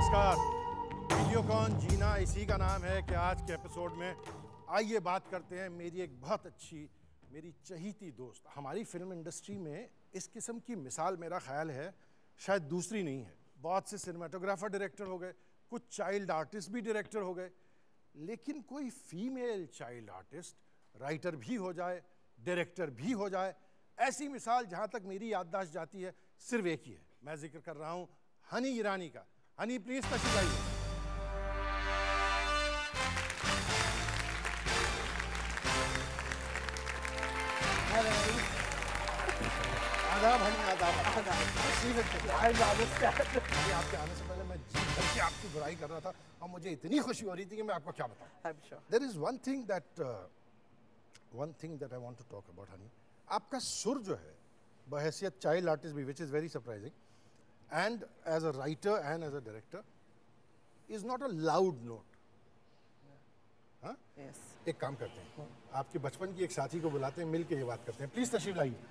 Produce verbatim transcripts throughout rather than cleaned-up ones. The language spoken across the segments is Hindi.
नमस्कार। वीडियोकॉन जीना इसी का नाम है कि आज के एपिसोड में आइए बात करते हैं मेरी एक बहुत अच्छी, मेरी चहीती दोस्त। हमारी फिल्म इंडस्ट्री में इस किस्म की मिसाल मेरा ख्याल है शायद दूसरी नहीं है। बहुत से सिनेमाटोग्राफर डायरेक्टर हो गए, कुछ चाइल्ड आर्टिस्ट भी डायरेक्टर हो गए, लेकिन कोई फीमेल चाइल्ड आर्टिस्ट राइटर भी हो जाए, डायरेक्टर भी हो जाए, ऐसी मिसाल जहाँ तक मेरी याददाश्त जाती है सिर्फ एक ही है। मैं जिक्र कर रहा हूँ हनी ईरानी का। हनी प्लीज तशरीफ लाइए। आदाब हनी, आदाब। आपके आने से पहले मैं जी करके आपकी बुराई कर रहा था और मुझे इतनी खुशी हो रही थी कि मैं आपको क्या बताऊं। There is one thing that one thing that I want to talk about Honey. आपका सुर जो है बहैसियत चाइल्ड आर्टिस्ट भी, which is very surprising, and as a writer and as a director is not a loud note. हाँ, एक काम करते हैं, आपके बचपन की एक साथी को बुलाते हैं, मिल के ये बात करते हैं। प्लीज तशरीफ लाइए।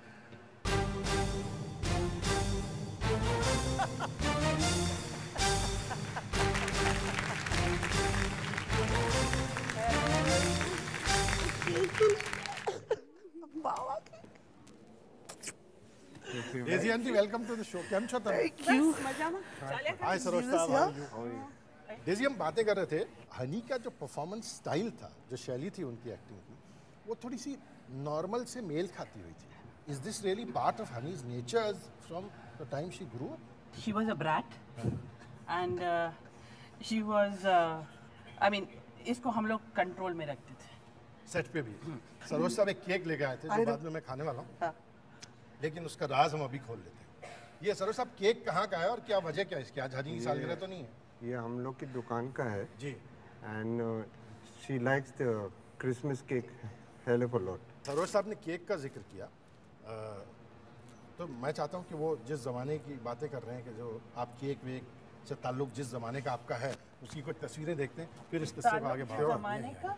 Daisy aunty, welcome to the show. केम छो तुम? Thank you. मजामा। हाय सरोज साहब। डेज़ी, हम बातें कर रहे थे, हनी का जो परफॉर्मेंस स्टाइल था, जो शैली थी उनकी एक्टिंग की, वो थोड़ी सी नॉर्मल से मेल खाती हुई थी। Is this really part of Honey's nature from the time she grew up? She was a brat and uh, she was uh, I mean इसको हम लोग कंट्रोल में रखते थे। सेट पे भी सरोज साहब एक केक लेके आए थे जो बाद में मैं खाने वाला हूँ, हाँ। लेकिन उसका राज हम अभी खोल लेते हैं। ये सरोज साहब केक कहाँ का है और क्या वजह क्या है इसकी? आज हनी की सालगिरह तो नहीं है? ये हम लोग की दुकान का है जी, and she likes the Christmas cake hell of a lot. Saroj साहब ने केक का जिक्र किया, आ, तो मैं चाहता हूँ कि वो जिस ज़माने की बातें कर रहे हैं कि जो आप केक वेक से ताल्लुक़ जिस ज़माने का आपका है उसकी कुछ तस्वीरें देखते हैं, फिर इस किस्से को आगे बढ़ाते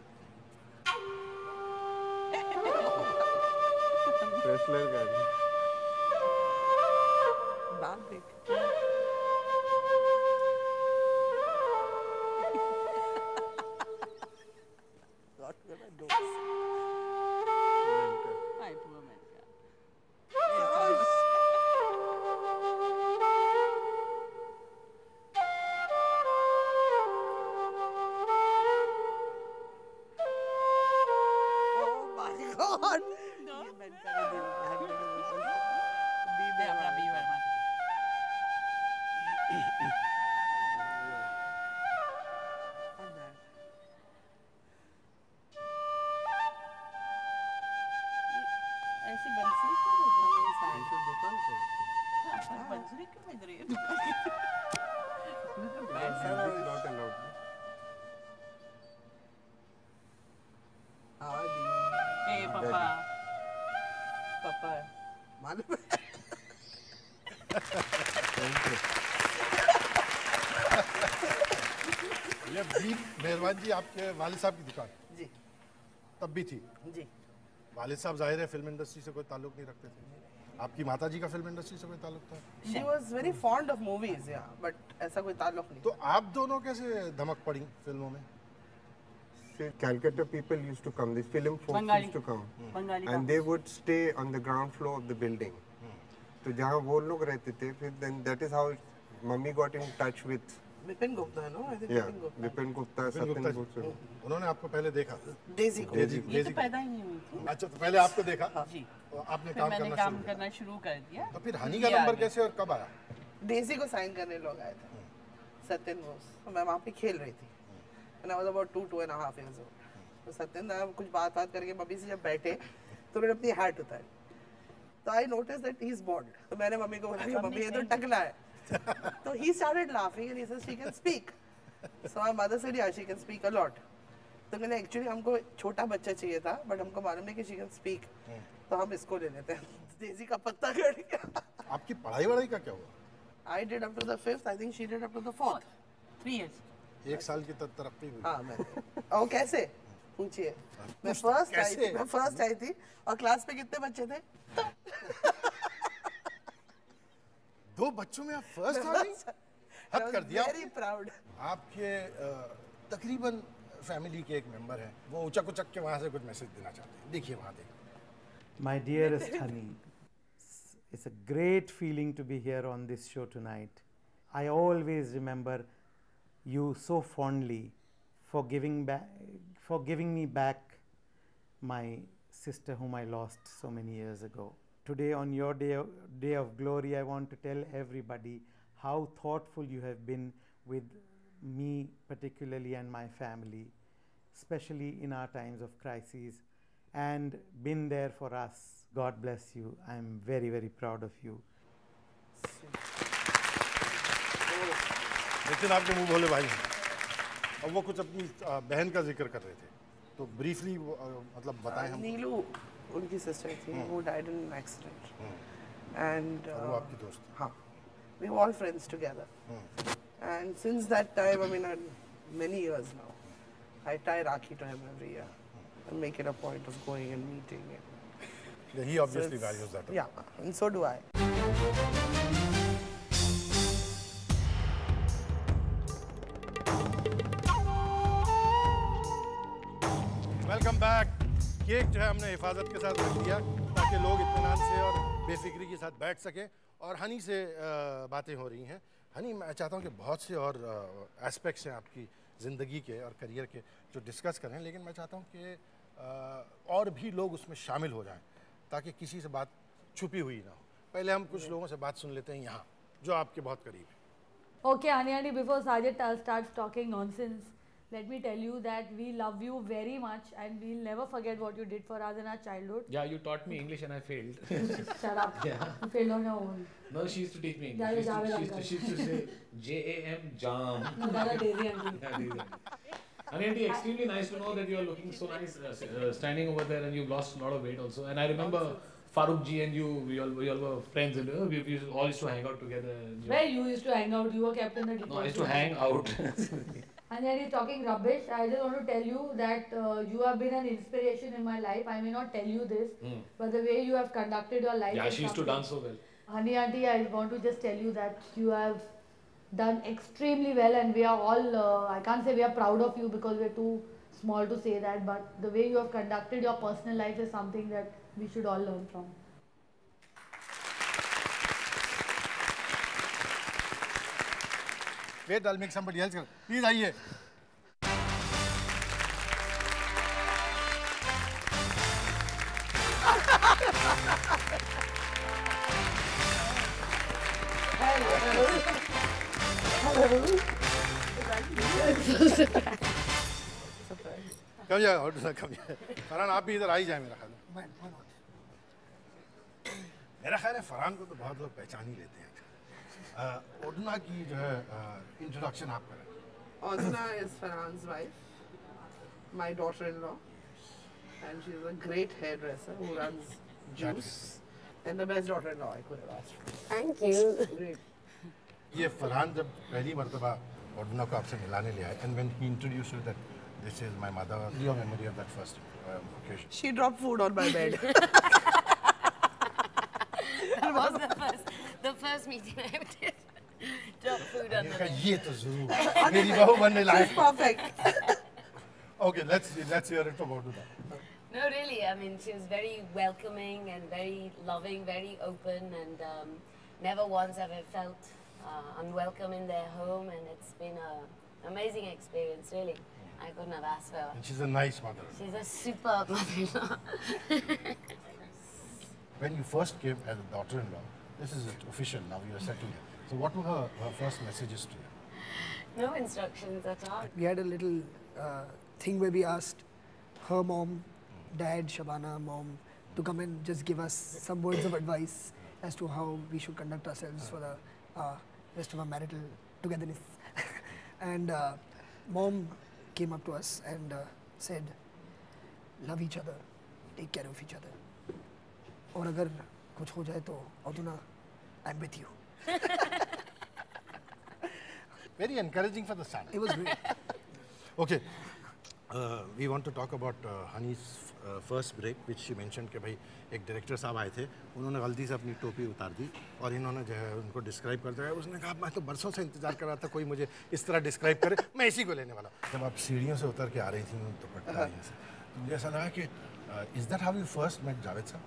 मेहरबान जी, आपके वालिद साहब की दुकान जी तब भी थी जी। वालिद साहब जाहिर है फिल्म इंडस्ट्री से कोई ताल्लुक नहीं रखते थे। आपकी माता जी का फिल्म इंडस्ट्री से कोई ताल्लुक था? She was very fond of movies, yeah, but ऐसा कोई ताल्लुक नहीं। तो आप दोनों कैसे धमक पड़ी फिल्मों में? Calcutta people used to come, these film folks used to come, and they would stay on the ground floor of the building. तो जहाँ वो लोग रहते थे, फिर then that is how mummy got in touch with Vipin Gupta है ना? I think Vipin Gupta. विपिन गुप्ता, सत्यन गुप्ता। उन्होंने आपको पहले देखा? डेज़ी को। डेज़ी ये तो पैदा ही नहीं हुई थी। अच्छा, तो पहले आपको देखा जी, और आपने काम करना काम करना शुरू कर दिया। तो फिर हनी का नंबर कैसे और कब आया? डेज़ी को साइन करने लोग आए थे, सत्यन बोस। तो मैं वहाँ पे खेल रही थी, and I was about two two and a half years old. तो सत्यन दा कुछ बात बात करके मम्मी से जब बैठे तो मैंने अपनी हैट उतारी, तो I noticed that he is bald. तो मैंने मम्मी को बोला कि मम्मी ये तो टकला है। तो he started laughing and he said she can speak. So my mother said yeah, she can speak a lot. तो मैंने एक्चुअली हमको छोटा बच्चा चाहिए था, बट हमको मालूम नहीं कि she can speak, तो हम इसको ले लेते हैं। डेज़ी का पत्ता कट गया। आपकी पढ़ाई वढ़ाई का क्या हुआ? I did up to the fifth, I think she did up to the fourth. Three years. एक साल की तर तरक्की हुई। हाँ मैं। और कैसे? पूछिए। मैं फर्स्ट आई थी, मैं फर्स्ट आई थी, और क्लास में कितने बच्चे थे? दो बच्चों में आप फर्स्ट आ गई? हद कर दिया। Very proud. आपके तकरीबन फैमिली के एक मेंबर हैं, वो उचक उचक के वहाँ से कुछ मैसेज देना चाहते हैं। देखिए वहाँ देखिए। My dearest honey, it's a great feeling to be here on this show tonight. I always remember you so fondly for giving back, for giving me back my sister whom I lost so many years ago. Today on your day of, day of glory, I want to tell everybody how thoughtful you have been with me particularly and my family, especially in our times of crises, and been there for us. God bless you. I am very, very proud of you. लेकिन आपके मुंह बोले भाई, अब वो कुछ अपनी बहन का जिक्र कर रहे थे, तो ब्रीफली मतलब बताएं हम। नीलू उनकी सिस्टर थी, वो died in an accident, and वो आपकी दोस्त। हाँ, we were all friends together, and since that time, I mean, many years now, I tie Rakhi to him every year, and make it a point of going and meeting him. Yeah, he obviously so values that. Yeah, and so do I. Welcome back. Cake जो है हमने हिफाजत के साथ रख दिया ताकि लोग इत्मीनान से और बेफिक्री के साथ बैठ सकें, और हनी से बातें हो रही हैं। हनी, मैं चाहता हूं कि बहुत से और एस्पेक्ट्स हैं आपकी ज़िंदगी के और करियर के जो डिस्कस करें, लेकिन मैं चाहता हूं कि और भी लोग उसमें शामिल हो जाएं ताकि किसी से बात छुपी हुई ना हो। पहले हम कुछ लोगों से बात सुन लेते हैं यहाँ जो आपके बहुत करीब है। Okay, Hani Aunty, before Sajid starts talking nonsense, let me tell you that we love you very much and we'll never forget what you did for us in our childhood. Yeah, you taught me English and I failed. Shut up. Yeah. You failed on your own. No, she used to teach me English. She used to, she used to, she used to say J A M, jam. No, that's a Daisy Aunty. Yeah, Daisy Aunty. Hani Aunty, extremely nice to know that you are looking so nice uh, uh, standing over there, and you've lost a lot of weight also. And I remember Farooq ji and you, we all, we all were friends, and uh, we, we all used to hang out together. And Where you used to hang out? You were kept in the department. No, I used to hang out. And then he's talking rubbish. I just want to tell you that uh, you have been an inspiration in my life. I may not tell you this, mm. but the way you have conducted your life. Yeah, she used to dance so well. Hani Aunty, I want to just tell you that you have done extremely well, and we are all, uh, I can't say we are proud of you because we're too small to say that, but the way you have conducted your personal life is something that we should all learn from. Wait, I'll make somebody else. Please, आइए. कम जाए, और कम जाए। फरहान, आप भी इधर आ ही जाए मेरा ख्याल है। मेरा ख्याल है फरहान को तो बहुत लोग पहचान ही लेते हैं। ओडना की जो है इंट्रोडक्शन आप करें। Odna is Farhan's wife, my daughter-in-law, and she's a great hairdresser who runs Juice, and the best daughter-in-law I could have asked for. Thank you. Great. ये फरहान जब पहली मर्तबा ओडना को आपसे मिलाने ले आए, and when he introduced you that this is my mother, your memory of that first uh, occasion? She dropped food on my bed. That was the first, the first meeting I ever did. Drop food on the bed. ये तो ज़रूर मेरी बहू बनने लायक। Perfect. Okay, let's let's hear it from Odna. No, really. I mean, she was very welcoming and very loving, very open, and um, never once have I felt uh, unwelcome in their home, and it's been an amazing experience, really. I couldn't have asked for. And she's a nice mother. She's a superb mother-in-law. When you first came as a daughter-in-law, this is official now, you are settled here. So what were her, her first messages to you? No instructions at all. We had a little uh, thing where we asked her mom, dad, Shabana, mom, to come and just give us some words of advice as to how we should conduct ourselves for the uh, rest of our marital togetherness. And uh, mom came up to us and uh, said, love each other, take care of each other. और अगर कुछ हो जाए तो Odna, I'm with you. Very encouraging for the son. It was great. Okay, uh, we want to talk about uh, Hani's first break which she mention कि भाई एक डायरेक्टर साहब आए थे, उन्होंने गलती से अपनी टोपी उतार दी और इन्होंने जो है उनको डिस्क्राइब कर दिया। उसने कहा मैं तो बरसों से इंतजार कर रहा था कोई मुझे इस तरह डिस्क्राइब करे, मैं इसी को लेने वाला। जब आप सीढ़ियों से उतर के आ रही थी दुपट्टा यहाँ से, तो मुझे ऐसा लगा कि is that how you first met Javed साहब?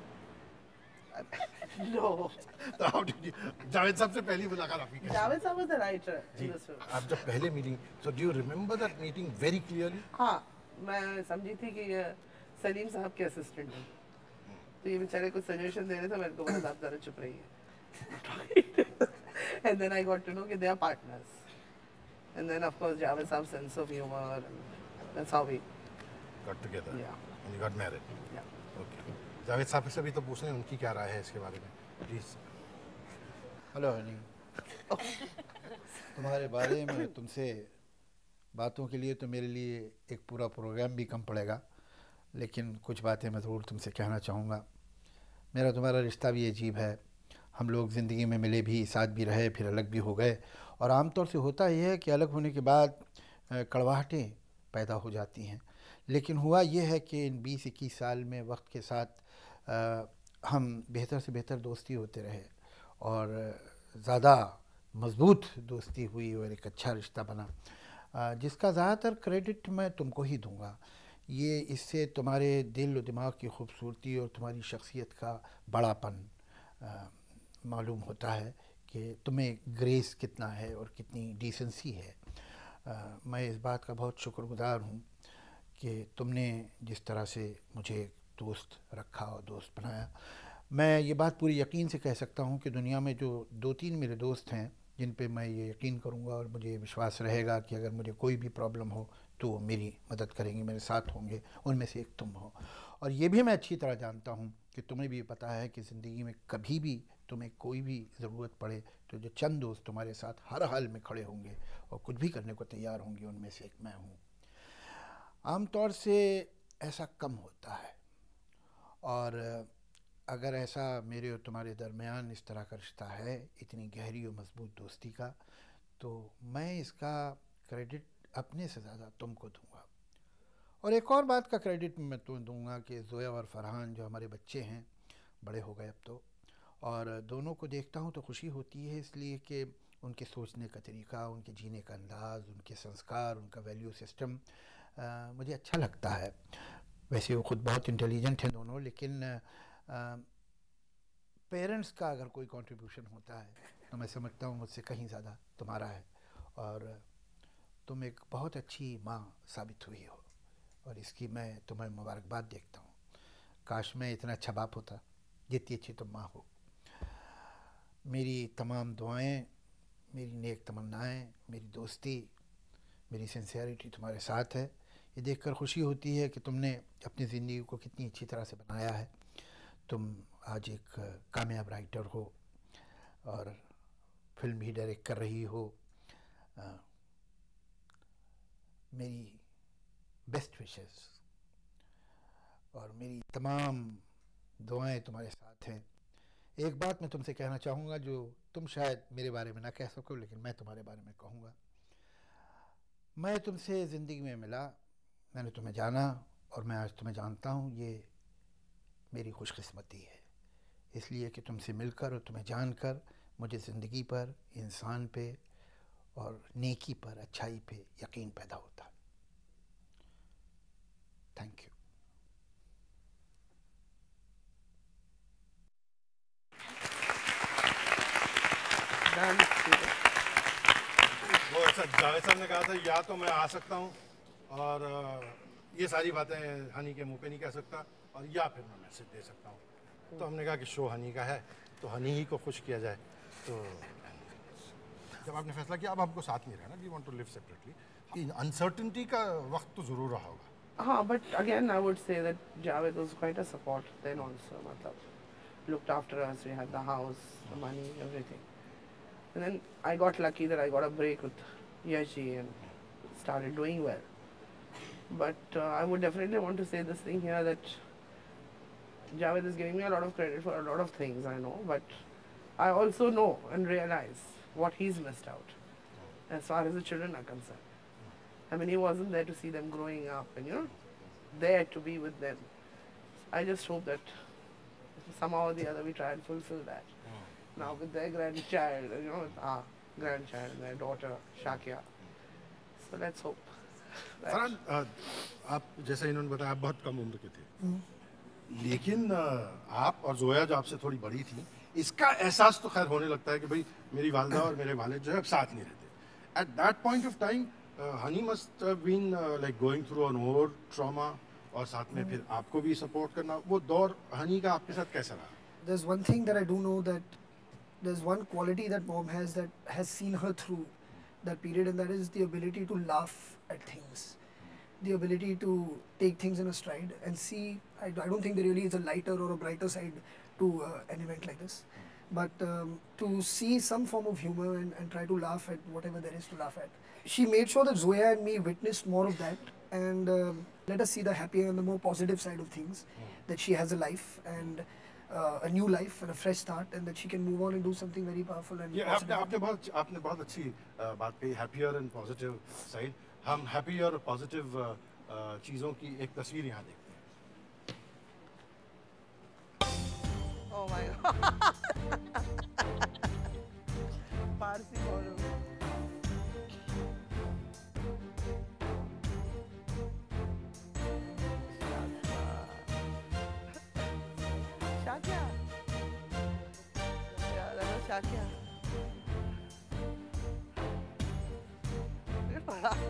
No. तो how did you, जावेद साहब से पहली मुलाकात आपकी कैसी? जावेद साहब was the writer ji, in this film. आप जब पहले meeting, so do you remember that meeting very clearly? हाँ, मैं समझी थी कि ये सलीम साहब के असिस्टेंट हैं, तो ये बेचारे कुछ सजेशन दे रहे थे, मेरे को बोला आप जरा चुप रहिए. And then I got to know कि they are partners. And then of course Javed Saab's sense of humor, and that's how we got together. Yeah. And you got married. Yeah. Okay. Javed साहब से भी तो पूछने उनकी क्या राय है इसके बारे में, प्लीज. हेलो हनी, तुम्हारे बारे में तुमसे बातों के लिए तो मेरे लिए एक पूरा प्रोग्राम भी कम पड़ेगा, लेकिन कुछ बातें मैं ज़रूर तुमसे कहना चाहूँगा. मेरा तुम्हारा रिश्ता भी अजीब है. हम लोग ज़िंदगी में मिले भी, साथ भी रहे, फिर अलग भी हो गए. और आमतौर से होता यह है कि अलग होने के बाद कड़वाहटें पैदा हो जाती हैं, लेकिन हुआ यह है कि इन बीस इक्कीस साल में वक्त के साथ आ, हम बेहतर से बेहतर दोस्ती होते रहे और ज़्यादा मज़बूत दोस्ती हुई और एक अच्छा रिश्ता बना, आ, जिसका ज़्यादातर क्रेडिट मैं तुमको ही दूंगा. ये इससे तुम्हारे दिल और दिमाग की खूबसूरती और तुम्हारी शख्सियत का बड़ापन मालूम होता है कि तुम्हें ग्रेस कितना है और कितनी डिसेंसी है. आ, मैं इस बात का बहुत शुक्रगुज़ार हूँ कि तुमने जिस तरह से मुझे दोस्त रखा और दोस्त बनाया. मैं ये बात पूरी यकीन से कह सकता हूँ कि दुनिया में जो दो तीन मेरे दोस्त हैं जिन पे मैं ये यकीन करूँगा और मुझे विश्वास रहेगा कि अगर मुझे कोई भी प्रॉब्लम हो तो वो मेरी मदद करेंगे, मेरे साथ होंगे, उनमें से एक तुम हो. और ये भी मैं अच्छी तरह जानता हूँ कि तुम्हें भी पता है कि ज़िंदगी में कभी भी तुम्हें कोई भी ज़रूरत पड़े तो जो चंद दोस्त तुम्हारे साथ हर हाल में खड़े होंगे और कुछ भी करने को तैयार होंगे, उनमें से एक मैं हूँ. आमतौर से ऐसा कम होता है, और अगर ऐसा मेरे और तुम्हारे दरमियान इस तरह का रिश्ता है, इतनी गहरी और मजबूत दोस्ती का, तो मैं इसका क्रेडिट अपने से ज़्यादा तुमको दूंगा. और एक और बात का क्रेडिट मैं तुम्हें दूंगा कि ज़ोया और फरहान जो हमारे बच्चे हैं, बड़े हो गए अब तो, और दोनों को देखता हूँ तो खुशी होती है, इसलिए कि उनके सोचने का तरीका, उनके जीने का अंदाज़, उनके संस्कार, उनका वैल्यू सिस्टम आ, मुझे अच्छा लगता है. वैसे वो ख़ुद बहुत इंटेलिजेंट हैं दोनों, लेकिन पेरेंट्स का अगर कोई कंट्रीब्यूशन होता है तो मैं समझता हूँ मुझसे कहीं ज़्यादा तुम्हारा है. और तुम एक बहुत अच्छी माँ साबित हुई हो और इसकी मैं तुम्हें मुबारकबाद देखता हूँ. काश मैं इतना अच्छा बाप होता जितनी अच्छी तुम माँ हो. मेरी तमाम दुआएं, मेरी नेक तमन्नाएं, मेरी दोस्ती, मेरी सिंसियरिटी तुम्हारे साथ है. ये देखकर खुशी होती है कि तुमने अपनी ज़िंदगी को कितनी अच्छी तरह से बनाया है. तुम आज एक कामयाब राइटर हो और फिल्म भी डायरेक्ट कर रही हो. आ, मेरी बेस्ट विशेस और मेरी तमाम दुआएं तुम्हारे साथ हैं. एक बात मैं तुमसे कहना चाहूँगा जो तुम शायद मेरे बारे में ना कह सको, लेकिन मैं तुम्हारे बारे में कहूँगा. मैं तुमसे ज़िंदगी में मिला, मैंने तुम्हें जाना और मैं आज तुम्हें जानता हूँ. ये मेरी खुशकिस्मती है, इसलिए कि तुमसे मिलकर और तुम्हें जानकर मुझे ज़िंदगी पर, इंसान पे और नेकी पर, अच्छाई पे यकीन पैदा होता है. Thank you. वो ऐसा जावेद साहब ने कहा था या तो मैं आ सकता हूँ और ये सारी बातें हनी के मुंह पे नहीं कह सकता, और या फिर मैं मैसेज दे सकता हूँ. तो हमने कहा कि शो हनी का है तो हनी ही को खुश किया जाए. तो जब आपने फैसला किया अब हमको साथ नहीं रहना, we want to live separately, uncertainty का वक्त तो ज़रूर रहा होगा. हाँ, but again I would say that Javed was quite a support then also. मतलब looked after us, we had the house, the money, everything. And then I got lucky that I got a break with Yashi and started doing well. But uh, I would definitely want to say this thing here that Javed is giving me a lot of credit for a lot of things, I know, but I also know and realize what he's missed out as far as the children are concerned. I mean, he wasn't there to see them growing up and, you know, there to be with them. I just hope that somehow or the other we try and fulfill that. Mm. Now with their grandchild, you know, our grandchild and their daughter, Shaikh. So let's hope. Farhan, आप जैसे इन्होंने बताया आप बहुत कम उम्र के थे, लेकिन आप और जोया जो आपसे थोड़ी बड़ी थी, इसका एहसास तो खैर होने लगता है कि भाई मेरी वालदा और मेरे वालिद जो है अब साथ नहीं रहते. At that point of time, Honey must have been like going through an more trauma, और साथ में फिर आपको भी सपोर्ट करना, वो दौर हनी का आपके साथ कैसा रहा? There's one thing that I do know, that there's one quality that mom has that has seen her through that period, and that is the ability to laugh at things, the ability to take things in a stride and see. I, I don't think there really is a lighter or a brighter side to uh, an event like this, but um, to see some form of humor and, and try to laugh at whatever there is to laugh at. She made sure that Zoya and me witnessed more of that, and um, let us see the happier and the more positive side of things, that she has a life and uh, a new life and a fresh start, and that she can move on and do something very powerful and yeah, positive. आपने बहुत आपने बहुत अच्छी बात कही, happier and positive side. हम happy और positive चीज़ों की एक तस्वीर यहाँ देखते हैं. Oh my God. Parsi बोलो. Shaikh. Yeah, that was Shaikh. Good for her.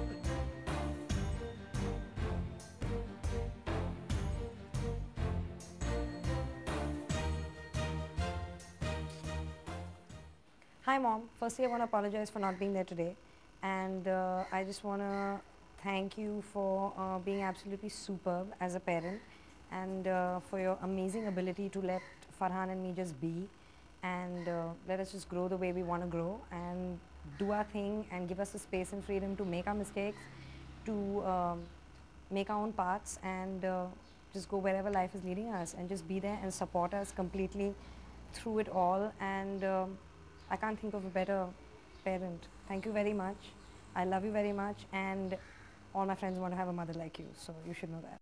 Hi Mom, firstly I want to apologize for not being there today, and uh, I just want to thank you for uh, being absolutely superb as a parent, and uh, for your amazing ability to let Farhan and me just be, and uh, let us just grow the way we want to grow and do our thing, and give us the space and freedom to make our mistakes, to um, make our own paths, and uh, just go wherever life is leading us, and just be there and support us completely through it all. And um, I can't think of a better parent. Thank you very much. I love you very much, and all my friends want to have a mother like you, so you should know that.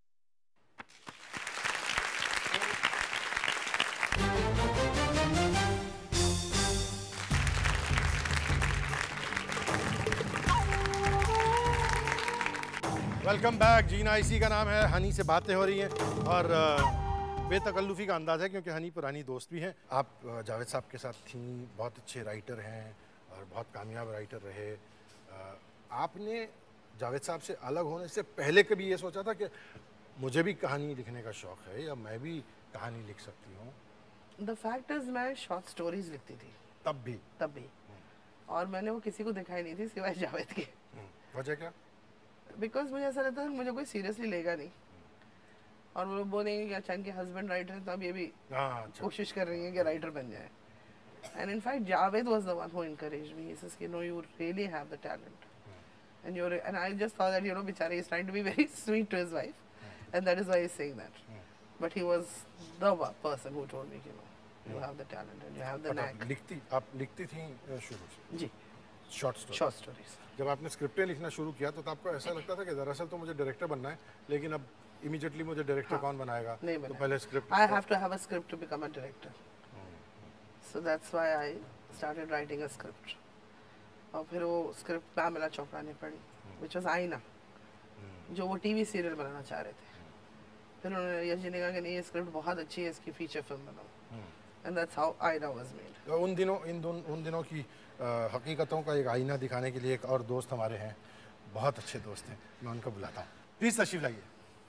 Welcome back. जीना इसी का नाम है. हनी से बातें हो रही हैं और बेतकल्लुफ़ी का अंदाज़ है क्योंकि हनी पुरानी दोस्त भी हैं. आप जावेद साहब के साथ थी, बहुत अच्छे राइटर हैं और बहुत कामयाब राइटर रहे. आपने जावेद साहब से अलग होने से पहले कभी ये सोचा था कि मुझे भी कहानी लिखने का शौक़ है या मैं भी कहानी लिख सकती हूँ? The fact is मैं शॉर्ट स्टोरीज लिखती थी तब भी तब भी और मैंने वो किसी को दिखाई नहीं थी सिवाय जावेद के. वजह क्या? बिकॉज मुझे ऐसा लगता था मुझे कोई सीरियसली लेगा नहीं, और वो लोग बोलेंगे कि अच्छा इनके हस्बैंड राइटर हैं तो अब ये भी कोशिश कर रही हैं कि राइटर बन जाए. And in fact Javed was the one who encouraged me. He said कि no, you really have the talent, and you and I just thought that you know बेचारे is trying to be very sweet to his wife, and that is why he is saying that. But he was the person who told me कि no, you have the talent and you have the knack. लिखती आप लिखती थी शुरू से? जी, शॉर्ट स्टोरी. Short stories. जब आपने स्क्रिप्टें लिखना शुरू किया तो आपको ऐसा लगता था कि दरअसल तो मुझे डायरेक्टर बनना है, लेकिन अब इमीडिएटली मुझे डायरेक्टर कौन बनाएगा? नहीं तो पहले script. I have to have a script to become a director. So that's why I started writing a script. और फिर वो स्क्रिप्ट पैमेला चोपड़ा ने पढ़ी, व्हिच वाज आईना, जो वो टीवी सीरियल बनाना चाह रहे थे. फिर उन्होंने यश जी ने कहा कि नहीं, ये स्क्रिप्ट बहुत अच्छी है, इसकी फीचर फिल्म बनाओ, and that's how Aaina was made. उन दिनों इन उन दिनों की हकीकतों का एक आईना दिखाने के लिए एक और दोस्त हमारे हैं, बहुत अच्छे दोस्त हैं, मैं उनको बुलाता हूँ. प्लीज़ तशरीफ लाइए.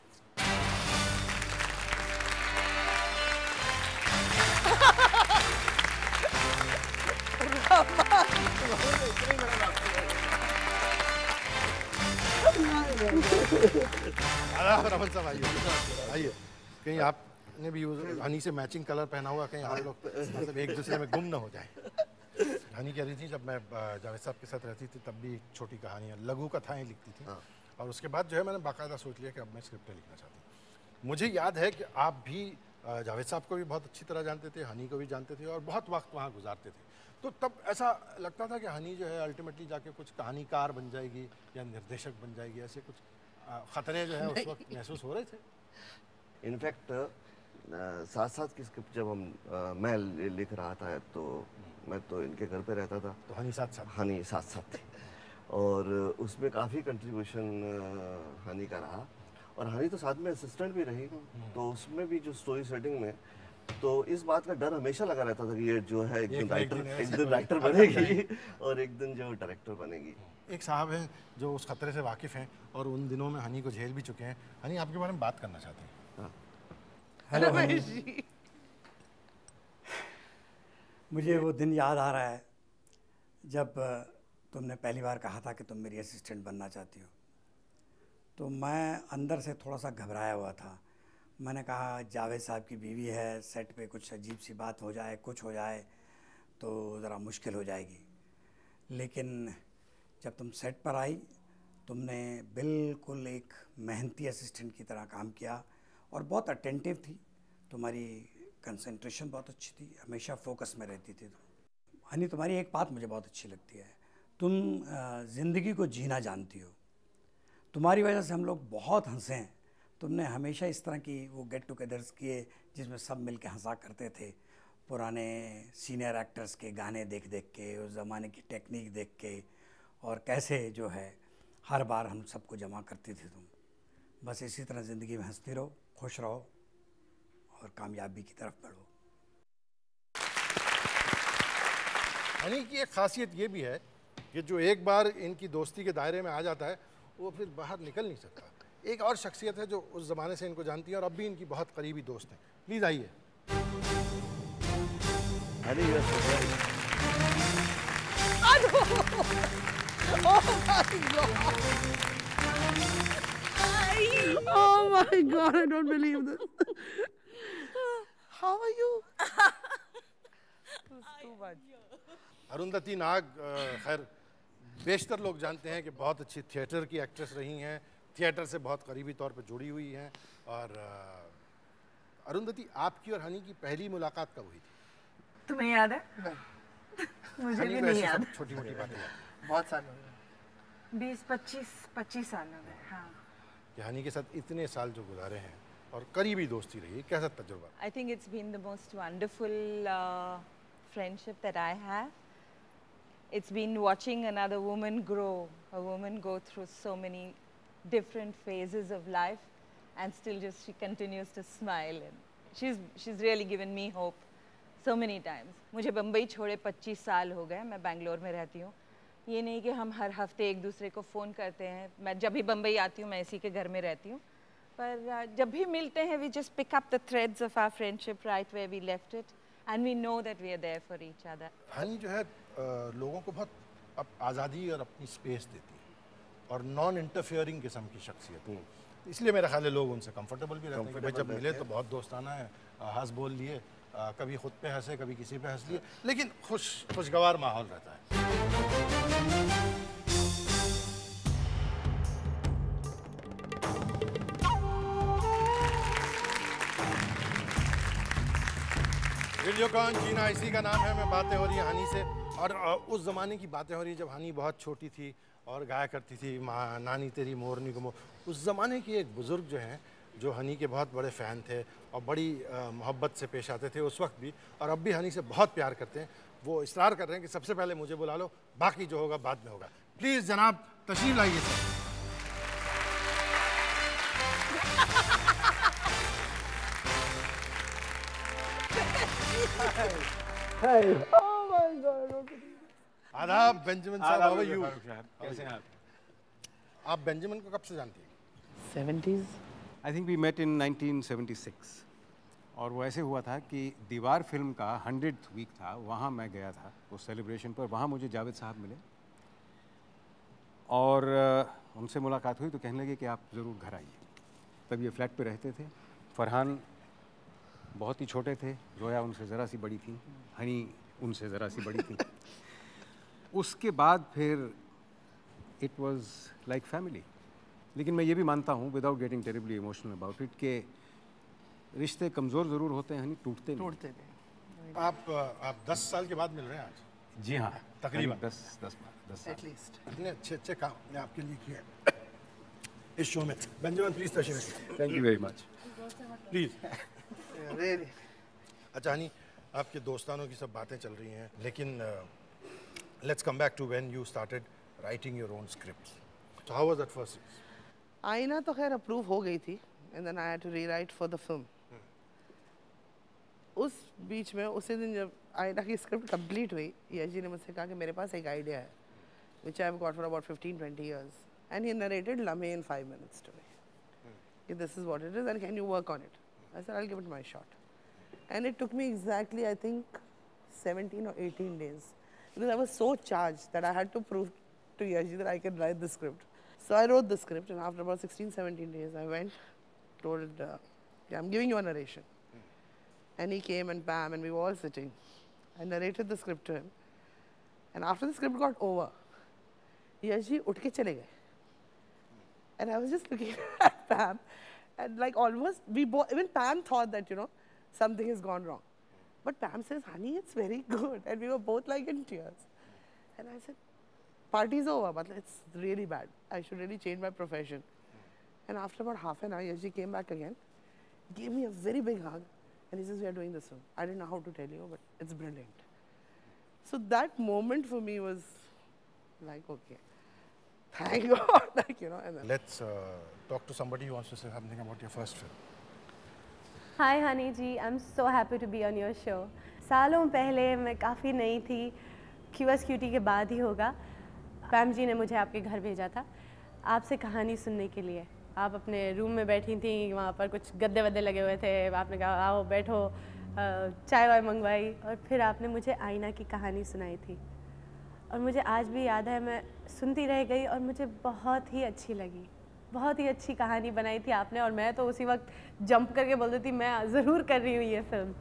रमन साहब आइए आइए. कहीं आपने भी हनी से मैचिंग कलर पहना हुआ, कहीं आप लोग मतलब एक दूसरे में गुम ना हो जाए. हनी कह रही थी जब मैं जावेद साहब के साथ रहती थी तब भी छोटी कहानियाँ, लघु कथाएँ लिखती थी. और उसके बाद जो है मैंने बाकायदा सोच लिया कि अब मैं स्क्रिप्टें लिखना चाहती हूँ. मुझे याद है कि आप भी जावेद साहब को भी बहुत अच्छी तरह जानते थे, हनी को भी जानते थे और बहुत वक्त वहाँ गुजारते थे. तो तब ऐसा लगता था कि हनी जो है अल्टीमेटली जाके कुछ कहानीकार बन जाएगी या निर्देशक बन जाएगी, ऐसे कुछ खतरे जो है उस वक्त महसूस हो रहे थे? इनफैक्ट साथ साथ की स्क्रिप्ट जब हम आ, मैं लिख रहा था तो मैं तो इनके घर पे रहता था, तो हनी साथ साथ हनी साथ साथ थी और उसमें काफ़ी कंट्रीब्यूशन हनी का रहा और हनी तो साथ में असिस्टेंट भी रही, तो उसमें भी जो स्टोरी सेटिंग में तो इस बात का डर हमेशा लगा रहता था कि ये जो है एक दिन राइटर एक दिन राइटर बनेगी और एक दिन जो डायरेक्टर बनेगी। एक साहब हैं जो उस खतरे से वाकिफ़ हैं और उन दिनों में हनी को झेल भी चुके हैं। हनी आपके बारे में बात करना चाहते हैं। Hello Honey. मुझे वो दिन याद आ रहा है जब तुमने पहली बार कहा था कि तुम मेरी असिस्टेंट बनना चाहती हो, तो मैं अंदर से थोड़ा सा घबराया हुआ था। मैंने कहा जावेद साहब की बीवी है, सेट पे कुछ अजीब सी बात हो जाए, कुछ हो जाए तो ज़रा मुश्किल हो जाएगी। लेकिन जब तुम सेट पर आई, तुमने बिल्कुल एक मेहनती असिस्टेंट की तरह काम किया और बहुत अटेंटिव थी। तुम्हारी कंसंट्रेशन बहुत अच्छी थी, हमेशा फोकस में रहती थी तुम। हनी, तुम्हारी एक बात मुझे बहुत अच्छी लगती है, तुम ज़िंदगी को जीना जानती हो। तुम्हारी वजह से हम लोग बहुत हंसे हैं। तुमने हमेशा इस तरह की वो गेट टुगेदर्स किए जिसमें सब मिल के हंसा करते थे, पुराने सीनियर एक्टर्स के गाने देख देख के, उस ज़माने की टेक्निक देख के, और कैसे जो है हर बार हम सबको जमा करती थी तुम। बस इसी तरह ज़िंदगी में हंसती रहो, खुश रहो और कामयाबी की तरफ बढ़ो। हनी की एक खासियत ये भी है कि जो एक बार इनकी दोस्ती के दायरे में आ जाता है वो फिर बाहर निकल नहीं सकता। एक और शख्सियत है जो उस ज़माने से इनको जानती है और अब भी इनकी बहुत करीबी दोस्त हैं। प्लीज़ आइए। Oh my God, I don't believe this. How are you? Too much. Arundhati नाग, खैर बेशतर लोग जानते हैं कि बहुत अच्छी थिएटर की एक्ट्रेस रही हैं, थिएटर से बहुत करीबी तौर पर जुड़ी हुई हैं। और अरुंधति, आपकी और हनी की पहली मुलाकात कब हुई थी? तुम्हें याद है? मुझे भी नहीं याद। छोटी मोटी बातें बहुत साल हो गए, बीस पच्चीस पच्चीस साल हो गए। हाँ, कि हनी के साथ इतने साल जो गुजारे हैं और करीबी दोस्ती रही, कैसा तजुर्बा? I think it's been the most wonderful uh, friendship that I have. It's been watching another woman grow, a woman go through so many different phases of life, and still just she continues to smile, and she's she's really given me hope so many times. मुझे बम्बई छोड़े पच्चीस साल हो गए, मैं बैंगलोर में रहती हूँ। ये नहीं कि हम हर हफ्ते एक दूसरे को फ़ोन करते हैं। मैं जब भी बम्बई आती हूँ मैं इसी के घर में रहती हूँ, पर जब भी मिलते हैं we just pick up the threads of our friendship right where we left it, and we know that we are there for each other. Honey जो है लोगों को बहुत अब आज़ादी और अपनी स्पेस देती है और नॉन इंटरफेयरिंग किस्म की शख्सियत है, इसलिए मेरा ख्याल है लोग उनसे कंफर्टेबल भी रहते हैं कि भाई जब मिले तो बहुत दोस्ताना है, हंस बोल लिए, कभी खुद पे हंसे कभी किसी पे हंस लिए, लेकिन खुश खुशगवार माहौल रहता है। वीडियोकॉन जीना इसी का नाम है। मैं बातें हो रही है हनी से और उस ज़माने की बातें हो रही है जब हनी बहुत छोटी थी और गाया करती थी माँ नानी तेरी मोरनी को मोर। उस ज़माने के एक बुज़ुर्ग जो हैं जो हनी के बहुत बड़े फ़ैन थे और बड़ी मोहब्बत से पेश आते थे उस वक्त भी, और अब भी हनी से बहुत प्यार करते हैं। वो इसरार कर रहे हैं कि सबसे पहले मुझे बुला लो, बाकी जो होगा बाद में होगा। प्लीज़ जनाब तशरीफ लाइए sir. Hey. Oh my God. आदाब बेंजामिन साहब, हाउ आर यू? कैसे हैं आप? आप बेंजामिन को कब से जानती हैं? Seventies. I think we met in nineteen seventy six, और वो ऐसे हुआ था कि दीवार फिल्म का हंड्रेड वीक था, वहाँ मैं गया था उस सेलिब्रेशन पर। वहाँ मुझे जावेद साहब मिले और उनसे मुलाकात हुई तो कहने लगे कि आप ज़रूर घर आइए। तब ये फ्लैट पे रहते थे। फरहान बहुत ही छोटे थे, जोया उनसे ज़रा सी बड़ी थी, हनी उनसे ज़रा सी बड़ी थी। उसके बाद फिर इट वाज लाइक फैमिली। लेकिन मैं ये भी मानता हूँ, without getting terribly emotional about it, के रिश्ते कमज़ोर ज़रूर होते हैं हनी, टूटते नहीं। टूटते नहीं। आप आप दस साल के बाद मिल रहे हैं आज? जी हाँ, तकरीबन दस दस दस एटलीस्ट। इतने अच्छे अच्छे काम ने आपके लिए किए इस शो में। बेंजामिन प्लीज़ तशरीफ। Thank you very much. Please really. अच्छा हनी, आपके दोस्तानों की सब बातें चल रही हैं, लेकिन let's come back to when you started writing your own scripts. So how was that first? आईना तो खैर अप्रूव हो गई थी, and then I had to rewrite for the film. उस बीच में उसी दिन जब आईना की स्क्रिप्ट कंप्लीट हुई, यश जी ने मुझसे कहा कि मेरे पास एक आइडिया है, which I have got for about fifteen twenty years, and he narrated Lame in five minutes to me. Hmm. This is what it is, and can you work on it? I said, I'll give it my shot. And it took me exactly, I think, seventeen or eighteen days, because I was so charged that I had to prove to Yashi that I can write the script. So I wrote the script, and after about sixteen, seventeen days, I went, told, uh, yeah, I'm giving you a narration. And he came and bam, and we were all sitting. I narrated the script to him. And after the script got over, Yashi utke chale gaye. And I was just looking at Pam, and like almost, we both, even Pam thought that, you know, something has gone wrong. But Pam says, honey, it's very good. And we were both like in tears. And I said, party's over, but it's really bad. I should really change my profession. And after about half an hour, Yashi came back again, gave me a very big hug. And he says, we are doing this film. I didn't know how to tell you, but it's brilliant. So that moment for me was like, okay, thank God, like, you know. And then Let's uh, talk to somebody who wants to say something about your first film. Hi, Honey ji. I'm so happy to be on your show. सालों पहले मैं काफ़ी नई थी, क्यूएस क्यूटी के बाद ही होगा. पैम जी ने मुझे आपके घर भेजा था, आपसे कहानी सुनने के लिए. आप अपने रूम में बैठी थी, वहाँ पर कुछ गद्दे वद्दे लगे हुए थे. आपने कहा आओ बैठो, चाय वाय मंगवाई, और फिर आपने मुझे आईना की कहानी सुनाई थी. और मुझे आज भी याद है, मैं सुनती रह गई और मुझे बहुत ही अच्छी लगी. बहुत ही अच्छी कहानी बनाई थी आपने, और मैं तो उसी वक्त जंप करके बोल देती मैं ज़रूर कर रही हूँ ये फिल्म.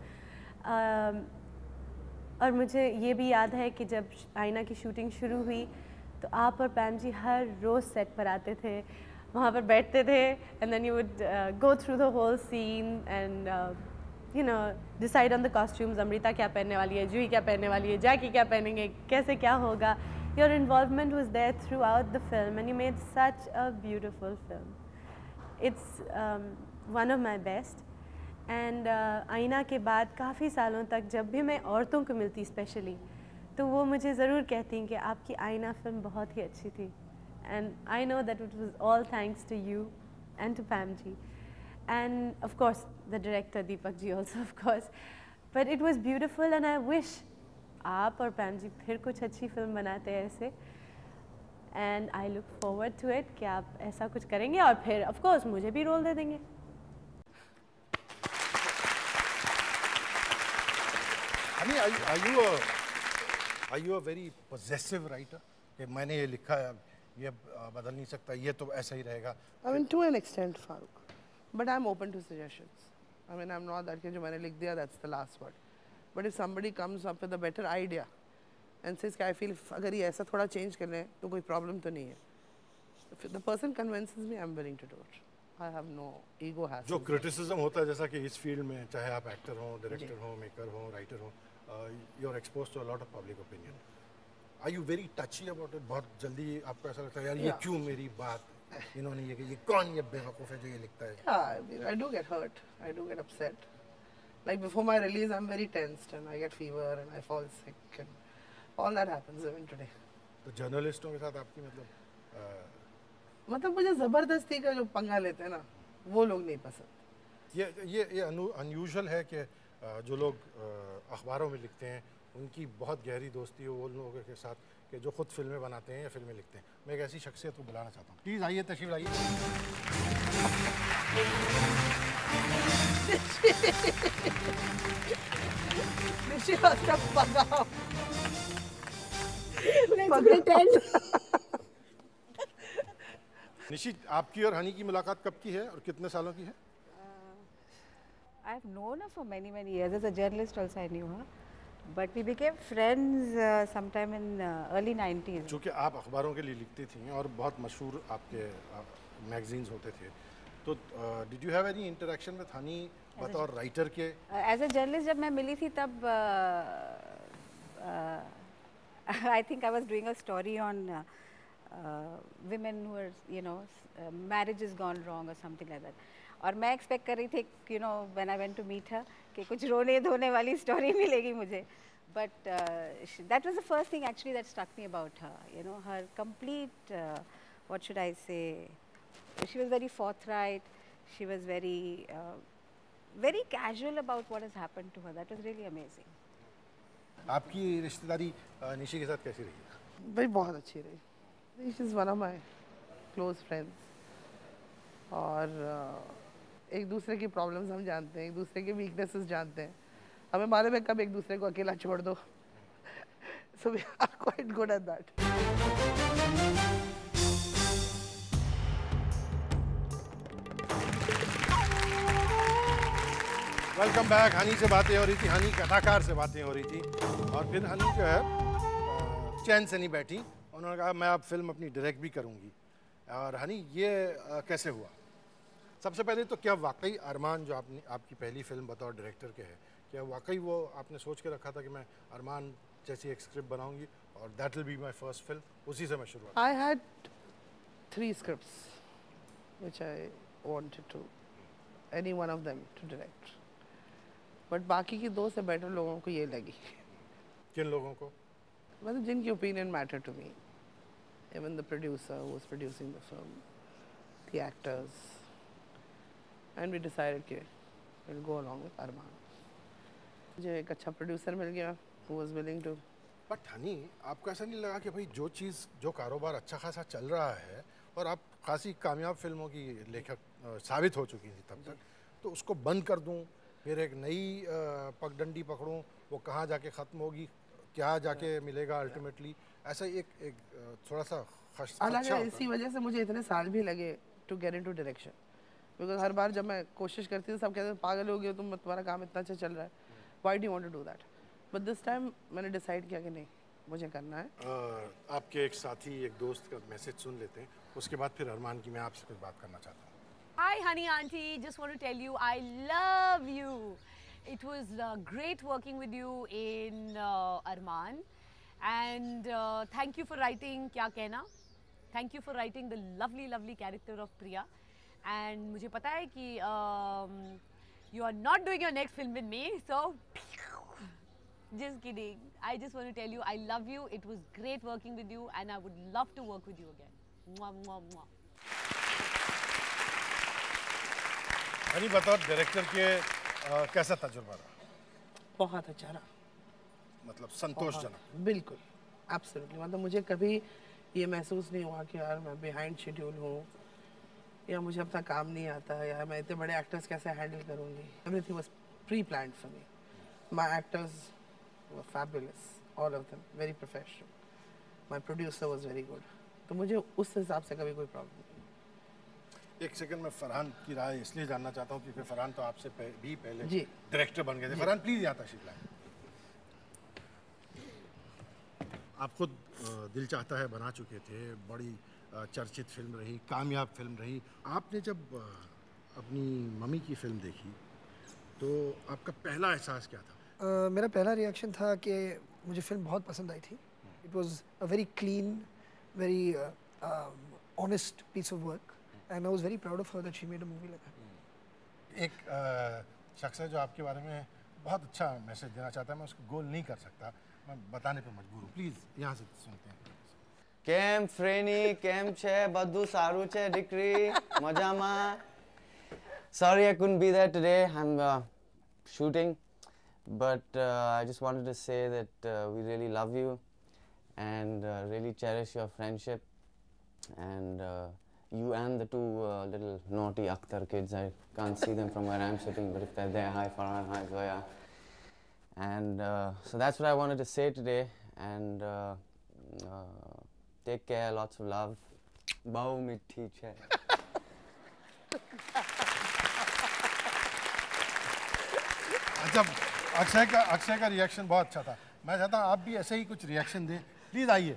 और मुझे ये भी याद है कि जब आईना की शूटिंग शुरू हुई तो आप और पैम जी हर रोज़ सेट पर आते थे, वहाँ पर बैठते थे, and then you would go through the whole scene and you know decide on the costumes. Amrita क्या पहनने वाली है, जूही क्या पहनने वाली है, जैकी क्या पहनेंगे, कैसे क्या होगा. Your involvement was there throughout the film, and you made such a beautiful film. It's um, one of my best. And uh, आईना के बाद काफ़ी सालों तक जब भी मैं औरतों को मिलती स्पेशली, तो वो मुझे ज़रूर कहती हैं कि आपकी आईना फिल्म बहुत ही अच्छी थी. And I know that it was all thanks to you and to Pam ji. And of course, the director Deepak ji also, of course. But it was beautiful, and I wish आप और पैम जी फिर कुछ अच्छी फिल्म बनाते हैं ऐसे. And I look forward to it कि आप ऐसा कुछ करेंगे और फिर ऑफ कोर्स मुझे भी रोल दे देंगे. Honey, are you, are you a are you a very possessive writer? कि मैंने ये लिखा है, ये बदल नहीं सकता, ये तो ऐसा ही रहेगा. I mean, to an extent, Farooq. But I'm open to suggestions. I mean, I'm not that कि जो मैंने लिख दिया, that's the last word. But if somebody comes up with a better idea and says कि I feel अगर ये ऐसा थोड़ा change कर लें तो कोई problem तो नहीं है. If the person convinces me, I'm willing to do it. I have no ego hassle. जो criticism होता है जैसा कि इस field में चाहे आप actor हो, director हो, maker हो, writer हो, uh, you're exposed to a lot of public opinion. Are you very touchy about it? बहुत जल्दी आपको ऐसा लगता है यार ये क्यों मेरी बात इन्होंने ये ये कौन ये बेवकूफ़ है जो ये लिखता है? Yeah, I mean, I do get hurt. I do get upset. Like before my release, I'm very tensed and I get fever and I fall sick and all that happens even today. तो जर्नलिस्टों के साथ आपकी मतलब मतलब मुझे ज़बरदस्ती का जो पंगा लेते हैं ना, वो लोग नहीं पसंद. ये ये ये अनयूजुअल है कि जो लोग अखबारों में लिखते हैं उनकी बहुत गहरी दोस्ती हो वो लोगों के साथ कि जो खुद फिल्में बनाते हैं या फिल्में लिखते हैं. मैं एक ऐसी शख्सियत को बुलाना चाहता हूँ. प्लीज़ आइए, तशरीफ लाइए. निशी, आपकी और हनी की मुलाकात कब की है और कितने सालों की है? I have known her for many many years. As a journalist also I knew her, but we became friends uh, sometime in uh, early nineties. चूँकि आप अखबारों के लिए लिखती थी और बहुत मशहूर आपके मैगजीन्स होते थे, तो did you have any interaction with Honey बतौर राइटर के? एज अ जर्नलिस्ट जब मैं मिली थी तब I think I was doing a story on women who are, you know, uh, marriage has gone wrong or something like that. और मैं एक्सपेक्ट कर रही थी, you know, when I went to meet her, कि कुछ रोने धोने वाली स्टोरी मिलेगी मुझे. But uh, she, that was the first thing actually that struck me about her. You know, her complete, uh, what should I say? She was very forthright. She was very, uh, very casual about what has happened to her. That was really amazing. आपकी रिश्तेदारी निशी के साथ कैसी रही? भाई बहुत अच्छी रही. She is one of my close friends. और uh, एक दूसरे की प्रॉब्लम्स हम जानते हैं, एक दूसरे के वीकनेसेस जानते हैं. हमें मालूम है कब एक दूसरे को अकेला छोड़ दो. So we are quite good at that. Welcome back. Honey से बातें हो रही थी, हनी कथाकार से बातें हो रही थी, और फिर हनी जो है चैन से नहीं बैठी. उन्होंने कहा मैं अब फिल्म अपनी डायरेक्ट भी करूंगी. और हनी ये आ, कैसे हुआ? सबसे पहले तो क्या वाकई अरमान जो आपने आपकी पहली फिल्म बतौर डायरेक्टर के है, क्या वाकई वो आपने सोच के रखा था कि मैं अरमान जैसी एक स्क्रिप्ट बनाऊंगी और that will be my first film? उसी से मैं शुरुआत. I had three scripts which I wanted to, any one of them to direct. But बाकी की दो से बेटर लोगों को ये लगी. किन लोगों को? मतलब जिनकी opinion mattered to me. Even the producer who was producing the film, the actors, and we decided कि we'll go along with Arman. मुझे एक अच्छा प्रोड्यूसर मिल गया who was willing to. But Honey, आपको ऐसा नहीं लगा कि भाई जो चीज़, जो कारोबार अच्छा खासा चल रहा है और आप खासी कामयाब फिल्मों की लेखक साबित हो चुकी थी तब तक, तो उसको बंद कर दूं, फिर एक नई पगडंडी पकड़ूं, वो कहाँ जाके ख़त्म होगी, क्या जाके मिलेगा अल्टीमेटली, ऐसा एक एक थोड़ा सा खश अच्छा. इसी वजह से मुझे इतने साल भी लगे to get into direction. Because हर बार जब मैं कोशिश करती थी सब कहते पागल हो गए तुम, तुम्हारा काम इतना अच्छा चल रहा है, why do you want to do that. But this time मैंने डिसाइड किया कि नहीं, मुझे करना है. uh, आपके एक साथी, एक दोस्त का मैसेज सुन लेते हैं, उसके बाद फिर अरमान की मैं आपसे कुछ बात करना चाहता हूँ. Hi honey auntie, just want to tell you I love you. It was uh, great working with you in uh, Arman, and uh, thank you for writing Kya Kehna. Thank you for writing the lovely lovely character of Priya. And मुझे पता है कि um, you are not doing your next film with me, so just kidding. I just want to tell you I love you. It was great working with you, and I would love to work with you again. Mwah, mwah, mwah. Honey, बतौर डायरेक्टर के आ, कैसा तजुर्बा रहा? बहुत अच्छा रहा. मतलब संतोषजनक? बिल्कुल, एब्सोल्युटली. मतलब मुझे कभी ये महसूस नहीं हुआ कि यार मैं बिहाइंड शेड्यूल हूँ, या मुझे अपना काम नहीं आता है, या मैं इतने बड़े एक्टर्स कैसे हैंडल करूँगी. Everything was pre planned for me. My actors were fabulous, all of them very professional. My producer was very good. तो मुझे उस हिसाब से कभी कोई प्रॉब्लम नहीं. एक सेकंड में फरहान की राय इसलिए जानना चाहता हूँ क्योंकि फरहान तो आपसे पह, भी पहले जी डायरेक्टर बन गए थे. फरहान प्लीज यहाँ तशरीफ लाएं. आप खुद दिल चाहता है बना चुके थे, बड़ी चर्चित फिल्म रही, कामयाब फिल्म रही. आपने जब अपनी मम्मी की फिल्म देखी तो आपका पहला एहसास क्या था? uh, मेरा पहला रिएक्शन था कि मुझे फिल्म बहुत पसंद आई थी. It was a very clean, very honest piece of work, and I was very proud of her that she made a movie like that. एक शख्स है जो आपके बारे में बहुत अच्छा मैसेज देना चाहता है. मैं उसको गोल नहीं कर सकता, मैं बताने पे मजबूर हूँ. प्लीज यहाँ से सुनते हैं. केम फ्रेनी केम छे बद्दू सारू छे डिक्री मजामा. Sorry I couldn't be there today. I'm uh, shooting, but uh, I just wanted to say that uh, we really love you and uh, really cherish your friendship, and uh, you and the two uh, little naughty Akhtar kids. I can't see them from where I'm sitting, but if they're there, hi Farhan, hi Zoya. And uh, so that's what I wanted to say today. And uh, uh, take care, lots of love. Bao mithi chhe. अच्छा, अक्षय का अक्षय का रिएक्शन बहुत अच्छा था. मैं चाहता हूँ आप भी ऐसे ही कुछ रिएक्शन दें. प्लीज आइए.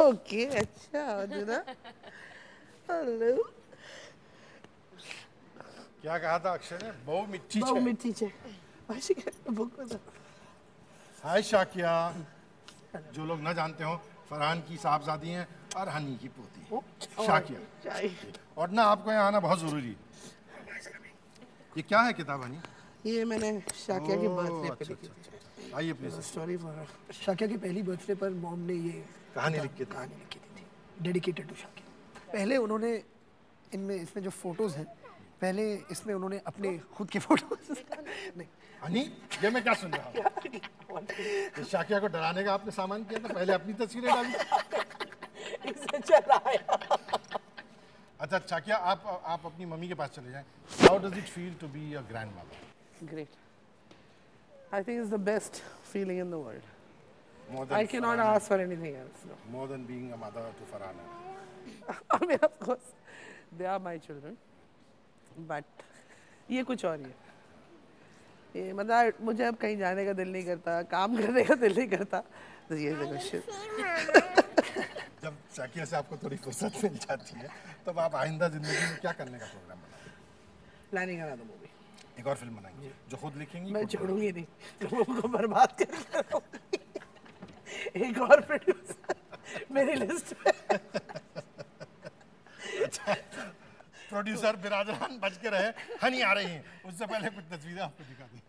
ओके अच्छा ना हेलो क्या कहा था अक्षय ने? बहु मिठी बहु मिठी छे हाय शाकिया। जो लोग न जानते हो, फरहान की साहबजादी हैं और हनी की पोती शाकिया। और ना आपको यहाँ आना बहुत ज़रूरी है। ये क्या है किताब हनी? ये मैंने शाकिया की बर्थडे पे लिखी थी। आइए प्लीज। स्टोरी फॉर शाकिया की पहली बर्थडे पर मॉम ने ये कहानी लिख के कहानी लिखी थी, डेडिकेटेड टू शाकिया। पहले उन्होंने इनमें इसमें जो फोटोज हैं, पहले इसमें उन्होंने अपने खुद के फोटोज नहीं हनी, ये मैं क्या सुन रहा हूँ? शाकिया को डराने का आपने सामान किया था, पहले अपनी तस्वीरें डाली। इससे चला अच्छा शाकिया, आप आप अपनी मम्मी के पास चले जाएं। How does it feel to be a grandmother? Great. I think it's the best feeling in the world. More than I cannot Farhana. ask for anything else. No. More than being a mother to Farhana. I mean, of course, they are my children. But ये कुछ और ही है। ये मतलब मुझे अब कहीं जाने का दिल नहीं करता, काम करने का दिल नहीं करता, तो ये देखो shit. जब शाकिया से आपको थोड़ी फुर्सत मिल जाती है, तब आप आइंदा जिंदगी में क्या करने का प्रोग्राम बनाते हैं? Planning another movie. एक और फिल्म बनाएंगे जो खुद लिखेंगी? मैं छोड़ूंगी नहीं, लोगों को बर्बाद करके रहूंगी। एक और प्रोड्यूसर मेरी लिस्ट में। अच्छा, प्रोड्यूसर बिरादरान बच के रहे, हनी आ रही हैं। उससे पहले कुछ तस्वीरें आपको दिखा दी।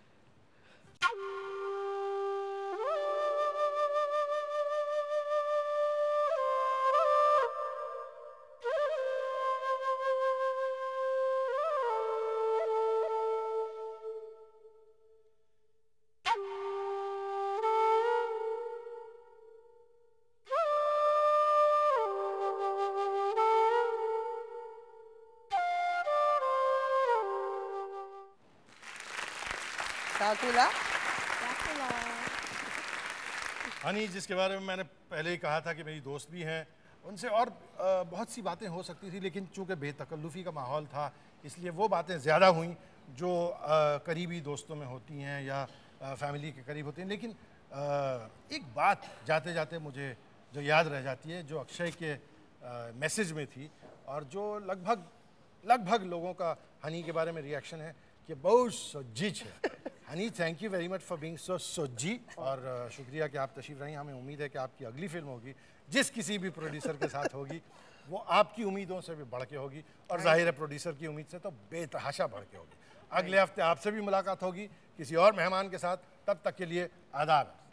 हनी, जिसके बारे में मैंने पहले ही कहा था कि मेरी दोस्त भी हैं, उनसे और आ, बहुत सी बातें हो सकती थी, लेकिन चूंकि बेतकल्लुफ़ी का माहौल था, इसलिए वो बातें ज़्यादा हुई जो आ, करीबी दोस्तों में होती हैं या आ, फैमिली के करीब होती हैं। लेकिन आ, एक बात जाते जाते मुझे जो याद रह जाती है, जो अक्षय के आ, मैसेज में थी और जो लगभग लगभग लोगों का हनी के बारे में रिएक्शन है कि बहुत सज्जिज है। Honey, thank you very much for being so सज्जी, और शुक्रिया कि आप तशरीफ रही। हमें उम्मीद है कि आपकी अगली फिल्म होगी, जिस किसी भी प्रोड्यूसर के साथ होगी, वो आपकी उम्मीदों से भी बढ़ के होगी, और जाहिर है प्रोड्यूसर की उम्मीद से तो बेतहाशा बढ़ के होगी। अगले हफ्ते आपसे भी मुलाकात होगी किसी और मेहमान के साथ। तब तक के लिए आदाब।